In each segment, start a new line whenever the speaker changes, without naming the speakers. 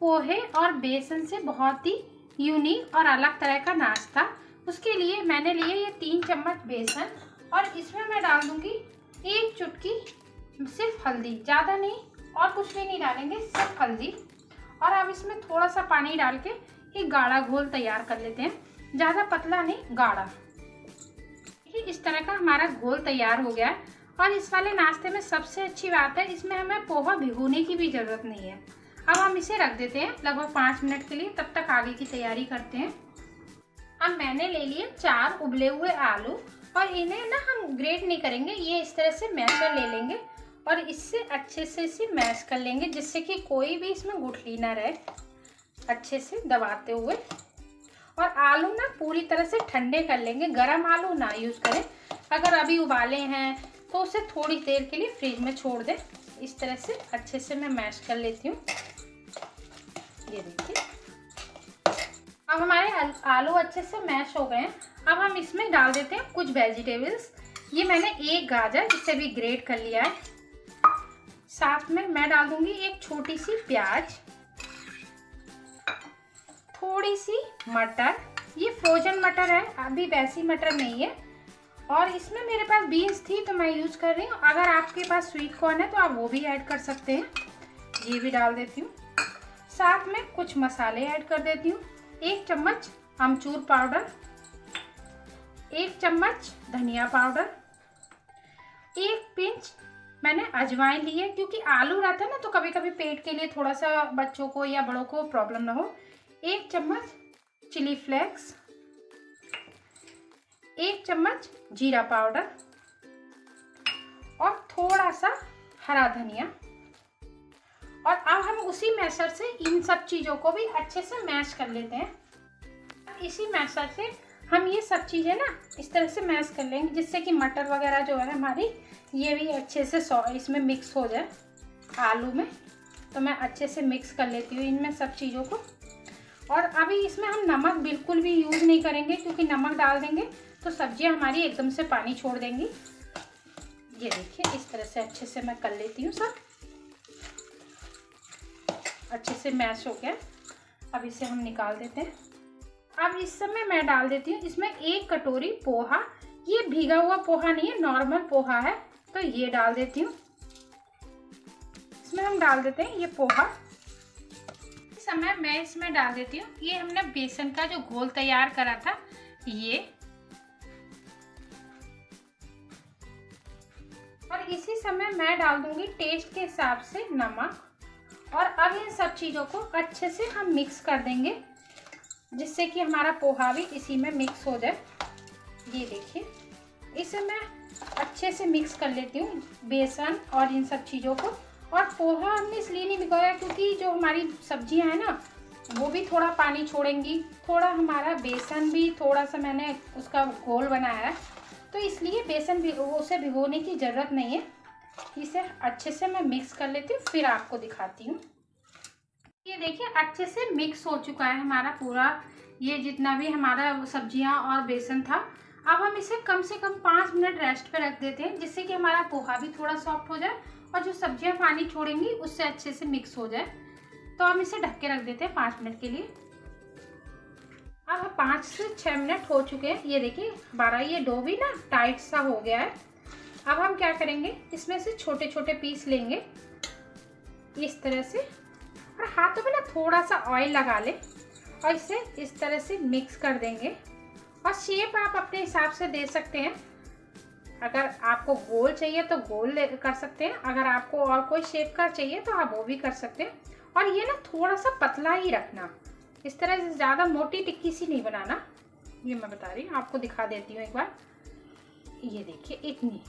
पोहे और बेसन से बहुत ही यूनिक और अलग तरह का नाश्ता। उसके लिए मैंने लिए ये 3 चम्मच बेसन और इसमें मैं डाल दूंगी 1 चुटकी सिर्फ हल्दी, ज़्यादा नहीं और कुछ भी नहीं डालेंगे, सिर्फ हल्दी। और अब इसमें थोड़ा सा पानी डाल के एक गाढ़ा घोल तैयार कर लेते हैं, ज़्यादा पतला नहीं, गाढ़ा। इस तरह का हमारा घोल तैयार हो गया है। और इस वाले नाश्ते में सबसे अच्छी बात है, इसमें हमें पोहा भिगोने की भी ज़रूरत नहीं है। अब हम इसे रख देते हैं लगभग 5 मिनट के लिए, तब तक आगे की तैयारी करते हैं। अब मैंने ले लिए 4 उबले हुए आलू और इन्हें ना हम ग्रेट नहीं करेंगे, ये इस तरह से मैशर ले लेंगे और इससे अच्छे से इसे मैश कर लेंगे, जिससे कि कोई भी इसमें गुठली ना रहे, अच्छे से दबाते हुए। और आलू ना पूरी तरह से ठंडे कर लेंगे, गरम आलू ना यूज़ करें। अगर अभी उबाले हैं तो उसे थोड़ी देर के लिए फ्रिज में छोड़ दें। इस तरह से अच्छे से मैं मैश कर लेती हूँ, ये देखिए। अब हमारे आलू अच्छे से मैश हो गए हैं। अब हम इसमें डाल देते हैं कुछ वेजिटेबल्स। ये मैंने 1 गाजर इसे भी ग्रेट कर लिया है। साथ में मैं डाल दूंगी एक छोटी सी प्याज, थोड़ी सी मटर, ये फ्रोजन मटर है, अभी वैसी मटर नहीं है। और इसमें मेरे पास बीन्स थी तो मैं यूज़ कर रही हूँ। अगर आपके पास स्वीट कॉर्न है तो आप वो भी ऐड कर सकते हैं, ये भी डाल देती हूँ। साथ में कुछ मसाले ऐड कर देती हूँ। 1 चम्मच अमचूर पाउडर, 1 चम्मच धनिया पाउडर, 1 पिंच मैंने अजवाइन ली है, क्योंकि आलू रहता है ना तो कभी कभी पेट के लिए थोड़ा सा बच्चों को या बड़ों को प्रॉब्लम ना हो। 1 चम्मच चिली फ्लेक्स, 1 चम्मच जीरा पाउडर और थोड़ा सा हरा धनिया। और अब हम उसी मैशर से इन सब चीज़ों को भी अच्छे से मैश कर लेते हैं। इसी मैशर से हम ये सब चीज़ें ना इस तरह से मैश कर लेंगे, जिससे कि मटर वगैरह जो है हमारी, ये भी अच्छे से इसमें मिक्स हो जाए आलू में। तो मैं अच्छे से मिक्स कर लेती हूँ इनमें सब चीज़ों को। और अभी इसमें हम नमक बिल्कुल भी यूज़ नहीं करेंगे, क्योंकि नमक डाल देंगे तो सब्जियां हमारी एकदम से पानी छोड़ देंगी। ये देखिए, इस तरह से अच्छे से मैं कर लेती हूँ, सब अच्छे से मैश हो गया। अब इसे हम निकाल देते हैं। अब इस समय मैं डाल देती हूँ इसमें 1 कटोरी पोहा। ये भीगा हुआ पोहा नहीं है, नॉर्मल पोहा है, तो ये डाल देती हूँ। इसमें हम डाल देते हैं ये पोहा। इस समय मैं इसमें डाल देती हूँ ये हमने बेसन का जो घोल तैयार करा था, ये। और इसी समय मैं डाल दूंगी टेस्ट के हिसाब से नमक। और अब इन सब चीज़ों को अच्छे से हम मिक्स कर देंगे, जिससे कि हमारा पोहा भी इसी में मिक्स हो जाए। ये देखिए, इसे मैं अच्छे से मिक्स कर लेती हूँ, बेसन और इन सब चीज़ों को। और पोहा हमने इसलिए नहीं भिगोया क्योंकि जो हमारी सब्जियां हैं ना, वो भी थोड़ा पानी छोड़ेंगी, थोड़ा हमारा बेसन भी थोड़ा सा मैंने उसका घोल बनाया है, तो इसलिए बेसन भी उसे भिगोने की ज़रूरत नहीं है। इसे अच्छे से मैं मिक्स कर लेती हूँ, फिर आपको दिखाती हूँ। ये देखिए, अच्छे से मिक्स हो चुका है हमारा पूरा, ये जितना भी हमारा सब्जियां और बेसन था। अब हम इसे कम से कम 5 मिनट रेस्ट पे रख देते हैं, जिससे कि हमारा पोहा भी थोड़ा सॉफ्ट हो जाए और जो सब्जियां पानी छोड़ेंगी उससे अच्छे से मिक्स हो जाए। तो हम इसे ढक के रख देते हैं 5 मिनट के लिए। अब 5 से 6 मिनट हो चुके हैं। ये देखिए हमारा ये डो भी ना टाइट सा हो गया है। अब हम क्या करेंगे, इसमें से छोटे छोटे पीस लेंगे इस तरह से, और हाथों में ना थोड़ा सा ऑयल लगा ले और इसे इस तरह से मिक्स कर देंगे। और शेप आप अपने हिसाब से दे सकते हैं, अगर आपको गोल चाहिए तो गोल कर सकते हैं, अगर आपको और कोई शेप का चाहिए तो आप वो भी कर सकते हैं। और ये ना थोड़ा सा पतला ही रखना, इस तरह से ज़्यादा मोटी टिक्की सी नहीं बनाना। ये मैं बता रही हूँ, आपको दिखा देती हूँ एक बार। ये देखिए इतनी।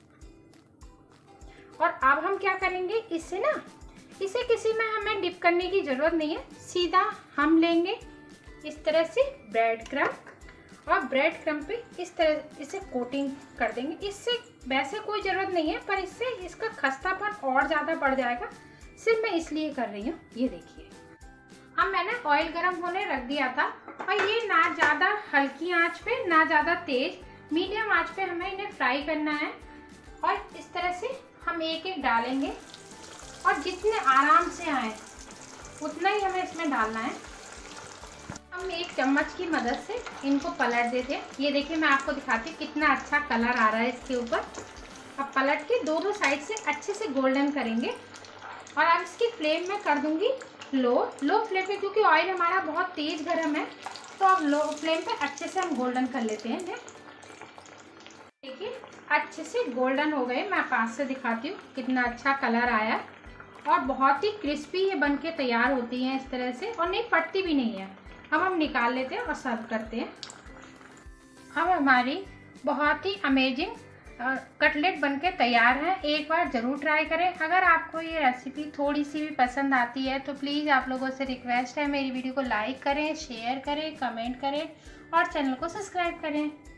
और अब हम क्या करेंगे, इससे ना इसे किसी में हमें डिप करने की ज़रूरत नहीं है, सीधा हम लेंगे इस तरह से ब्रेड क्रम्ब, और ब्रेड क्रम्ब पे इस तरह इसे कोटिंग कर देंगे। इससे वैसे कोई ज़रूरत नहीं है, पर इससे इसका खस्तापन और ज़्यादा बढ़ जाएगा, सिर्फ मैं इसलिए कर रही हूँ। ये देखिए, अब मैंने ऑयल गर्म होने रख दिया था, और ये ना ज़्यादा हल्की आंच पे ना ज़्यादा तेज़, मीडियम आंच पे हमें इन्हें फ्राई करना है। और इस तरह से हम एक एक डालेंगे, और जितने आराम से आए उतना ही हमें इसमें डालना है। हम एक चम्मच की मदद से इनको पलट देते हैं। ये देखिए मैं आपको दिखाती हूँ कितना अच्छा कलर आ रहा है इसके ऊपर। अब पलट के दोनों साइड से अच्छे से गोल्डन करेंगे और अब इसकी फ्लेम में कर दूंगी लो फ्लेम पे, क्योंकि ऑयल हमारा बहुत तेज़ गर्म है। तो अब लो फ्लेम पे अच्छे से हम गोल्डन कर लेते हैं इन्हें। देखिए अच्छे से गोल्डन हो गए। मैं पास से दिखाती हूँ कितना अच्छा कलर आया और बहुत ही क्रिस्पी ये बन के तैयार होती हैं इस तरह से, और नहीं फटती भी नहीं है। अब हम निकाल लेते हैं और सर्व करते हैं। अब हमारी बहुत ही अमेजिंग कटलेट बनके तैयार है। एक बार ज़रूर ट्राई करें। अगर आपको ये रेसिपी थोड़ी सी भी पसंद आती है तो प्लीज़ आप लोगों से रिक्वेस्ट है मेरी वीडियो को लाइक करें, शेयर करें, कमेंट करें और चैनल को सब्सक्राइब करें।